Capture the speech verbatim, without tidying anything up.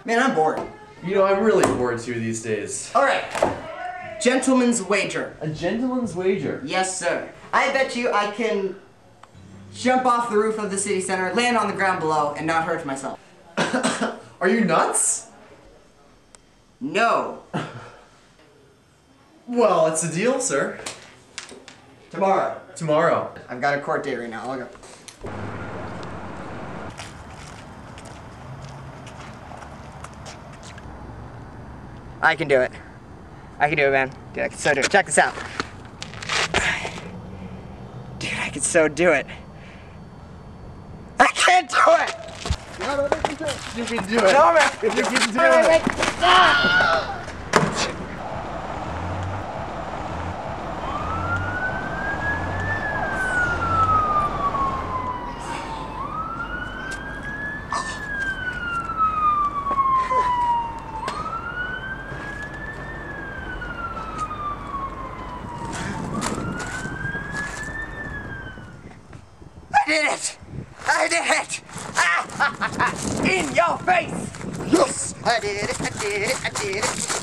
Man, I'm bored. You know, I'm really bored too these days. Alright. Gentleman's wager. A gentleman's wager? Yes, sir. I bet you I can jump off the roof of the city center, land on the ground below, and not hurt myself. Are you nuts? No. Well, it's a deal, sir. Tomorrow. Tomorrow. I've got a court date right now. I'll go. I can do it. I can do it, man. Dude, I can so do it. Check this out. Dude, I can so do it. I can't do it! No, no, you can do it. You can do it. No, man. You can do Wait, wait, it. wait. Ah! I did it! I did it! Ah! In your face! Yes! I did it, I did it, I did it.